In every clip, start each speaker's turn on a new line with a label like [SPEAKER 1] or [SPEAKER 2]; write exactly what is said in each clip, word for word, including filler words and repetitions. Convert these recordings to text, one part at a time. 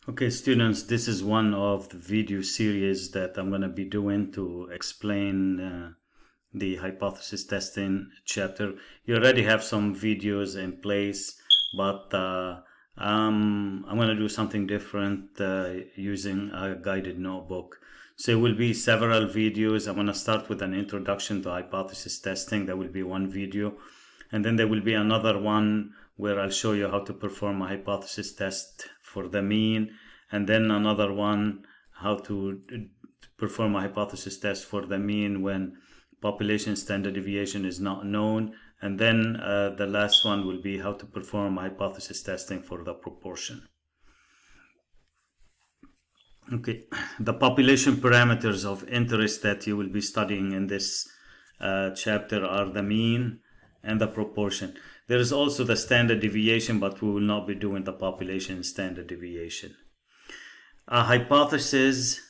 [SPEAKER 1] Okay, students, this is one of the video series that I'm going to be doing to explain uh, the hypothesis testing chapter. You already have some videos in place, but uh, um, I'm going to do something different uh, using a guided notebook. So it will be several videos. I'm going to start with an introduction to hypothesis testing. There will be one video, and then there will be another one where I'll show you how to perform a hypothesis test for the mean, and then another one how to perform a hypothesis test for the mean when population standard deviation is not known, and then uh, the last one will be how to perform a hypothesis testing for the proportion. Okay, the population parameters of interest that you will be studying in this uh, chapter are the mean and the proportion. There is also the standard deviation, but we will not be doing the population standard deviation. A hypothesis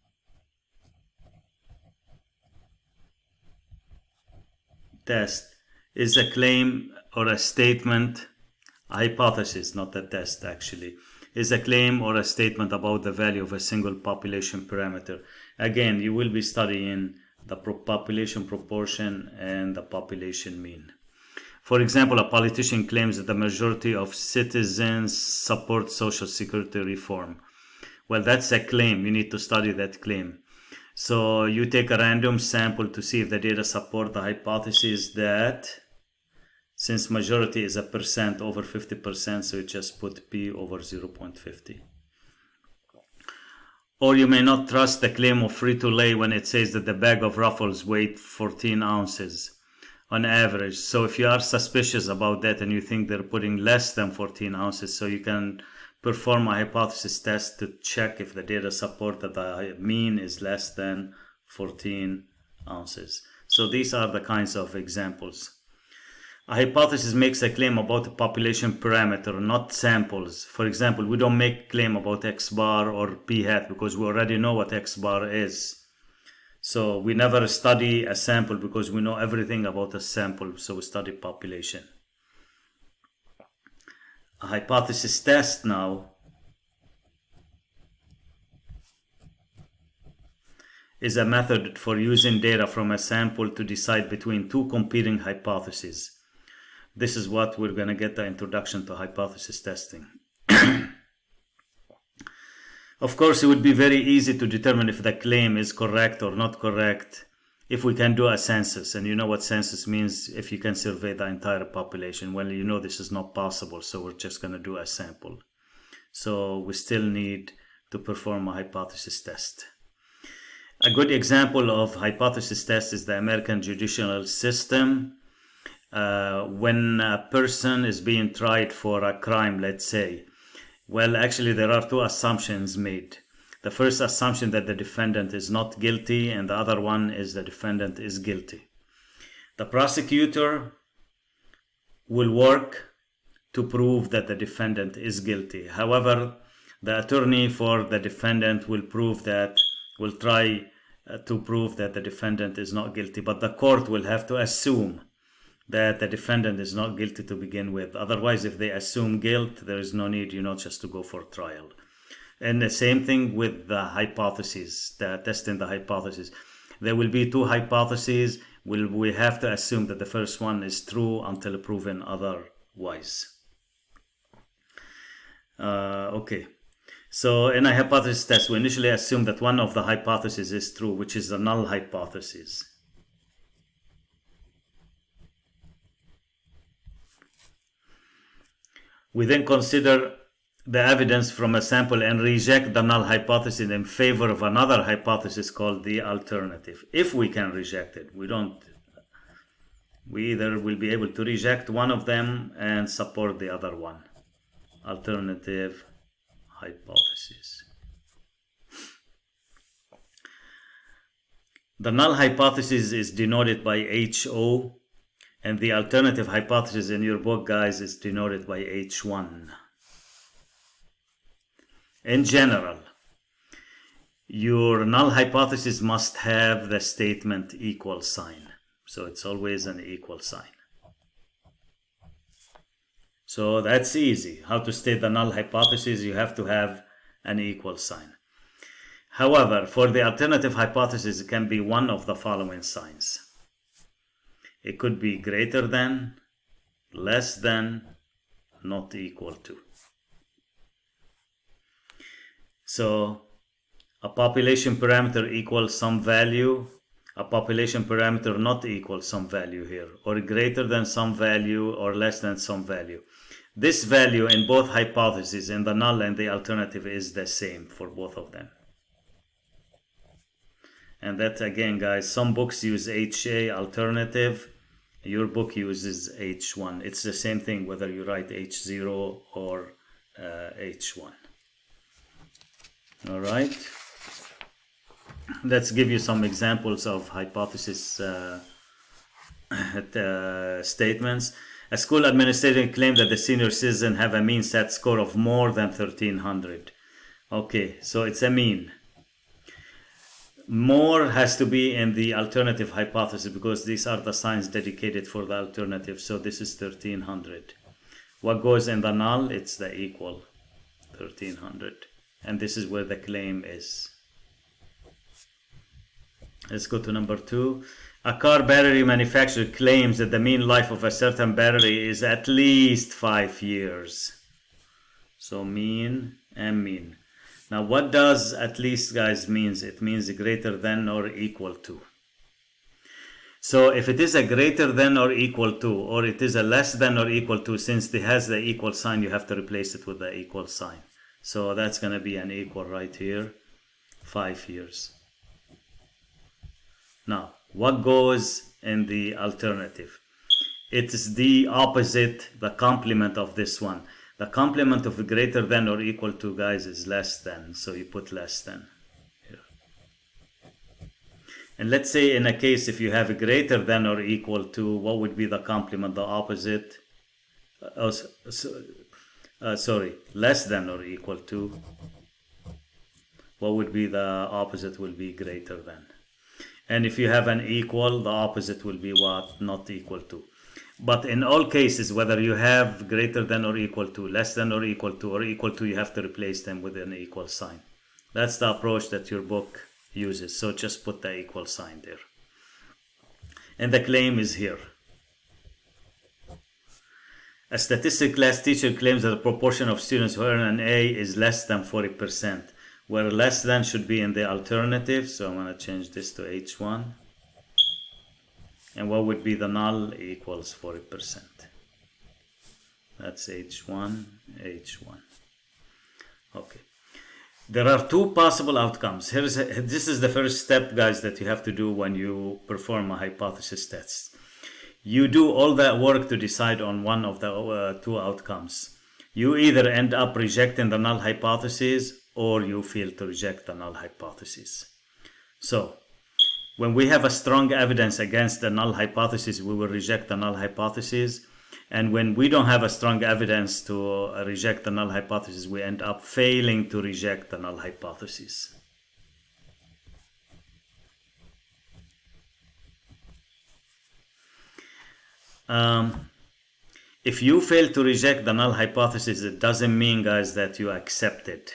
[SPEAKER 1] test is a claim or a statement. A hypothesis, not a test actually, is a claim or a statement about the value of a single population parameter. Again, you will be studying the population proportion and the population mean. For example, a politician claims that the majority of citizens support social security reform. Well, that's a claim. You need to study that claim. So you take a random sample to see if the data support the hypothesis that, since majority is a percent over fifty percent, so you just put P over zero point five zero. Or you may not trust the claim of Frito-Lay when it says that the bag of Ruffles weighed fourteen ounces on average. So if you are suspicious about that and you think they're putting less than fourteen ounces, so you can perform a hypothesis test to check if the data support that the mean is less than fourteen ounces. So these are the kinds of examples. A hypothesis makes a claim about a population parameter, not samples. For example, we don't make claim about X bar or P hat because we already know what X bar is. So we never study a sample because we know everything about a sample, so we study population. A hypothesis test now is a method for using data from a sample to decide between two competing hypotheses. This is what we're going to get the introduction to hypothesis testing. Of course, it would be very easy to determine if the claim is correct or not correct if we can do a census. And you know what census means, if you can survey the entire population. Well, you know this is not possible, so we're just going to do a sample. So we still need to perform a hypothesis test. A good example of hypothesis test is the American judicial system. Uh, when a person is being tried for a crime, let's say, well, actually there are two assumptions made. The first assumption that the defendant is not guilty, and the other one is the defendant is guilty. The prosecutor will work to prove that the defendant is guilty. However, the attorney for the defendant will prove that, will try uh, to prove that the defendant is not guilty, but the court will have to assume that the defendant is not guilty to begin with. Otherwise, if they assume guilt, there is no need, you know, just to go for trial. And the same thing with the hypotheses, the testing the hypothesis. There will be two hypotheses. We'll, we have to assume that the first one is true until proven otherwise. Uh, okay. So in a hypothesis test, we initially assume that one of the hypotheses is true, which is the null hypothesis. We then consider the evidence from a sample and reject the null hypothesis in favor of another hypothesis called the alternative. If we can reject it, we don't. We either will be able to reject one of them and support the other one. Alternative hypothesis. The null hypothesis is denoted by H O. And the alternative hypothesis in your book, guys, is denoted by H one. In general, your null hypothesis must have the statement equal sign. So it's always an equal sign. So that's easy. How to state the null hypothesis? You have to have an equal sign. However, for the alternative hypothesis, it can be one of the following signs. It could be greater than, less than, not equal to. So a population parameter equals some value, a population parameter not equal some value here, or greater than some value or less than some value. This value in both hypotheses, in the null and the alternative, is the same for both of them. And that, again, guys, some books use H A alternative, your book uses H one. It's the same thing whether you write H zero or uh, H one. All right. Let's give you some examples of hypothesis uh, uh, statements. A school administrator claimed that the senior citizens have a mean SAT score of more than thirteen hundred. Okay, so it's a mean. More has to be in the alternative hypothesis because these are the signs dedicated for the alternative. So this is thirteen hundred. What goes in the null? It's the equal, thirteen hundred. And this is where the claim is. Let's go to number two. A car battery manufacturer claims that the mean life of a certain battery is at least five years. So mean and mean. Now what does at least, guys, means? It means greater than or equal to. So if it is a greater than or equal to, or it is a less than or equal to, since it has the equal sign, you have to replace it with the equal sign. So that's going to be an equal right here, five years. Now, what goes in the alternative? It is the opposite, the complement of this one. The complement of greater than or equal to, guys, is less than. So you put less than here. And let's say in a case if you have a greater than or equal to, what would be the complement, the opposite? Uh, oh, so, uh, sorry, less than or equal to. What would be the opposite? Will be greater than. And if you have an equal, the opposite will be what? Not equal to. But in all cases, whether you have greater than or equal to, less than or equal to, or equal to, you have to replace them with an equal sign. That's the approach that your book uses. So just put the equal sign there. And the claim is here. A statistics class teacher claims that the proportion of students who earn an A is less than forty percent. Where less than should be in the alternative. So I'm going to change this to H one. And what would be the null? Equals forty percent. That's H one, H one. Okay. There are two possible outcomes. Here's a, this is the first step, guys, that you have to do when you perform a hypothesis test. You do all that work to decide on one of the uh, two outcomes. You either end up rejecting the null hypothesis or you fail to reject the null hypothesis. So, when we have a strong evidence against the null hypothesis, we will reject the null hypothesis. And when we don't have a strong evidence to uh, reject the null hypothesis, we end up failing to reject the null hypothesis. Um, if you fail to reject the null hypothesis, it doesn't mean, guys, that you accept it.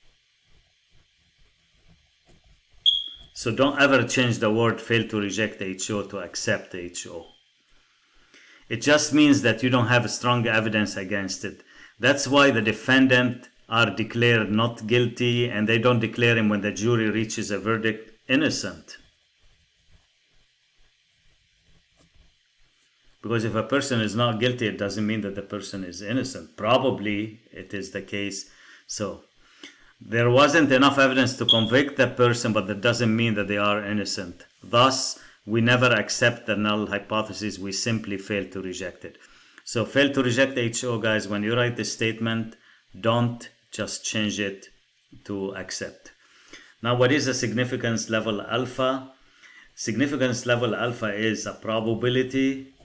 [SPEAKER 1] So don't ever change the word fail to reject H O to accept H O. It just means that you don't have strong evidence against it. That's why the defendant are declared not guilty, and they don't declare him when the jury reaches a verdict innocent. Because if a person is not guilty, it doesn't mean that the person is innocent. Probably it is the case. So there wasn't enough evidence to convict the person, but that doesn't mean that they are innocent. Thus, we never accept the null hypothesis. We simply fail to reject it. So fail to reject H O, guys, when you write this statement, don't just change it to accept. Now, what is a significance level alpha? Significance level alpha is a probability